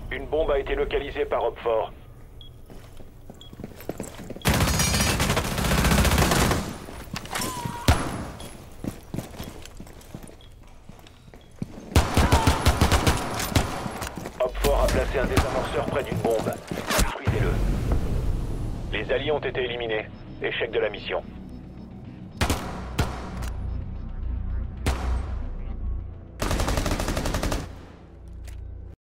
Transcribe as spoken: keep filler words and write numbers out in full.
Une bombe a été localisée par Opfort. Opfort a placé un désamorceur près d'une bombe. Détruisez-le. Les alliés ont été éliminés. Échec de la mission.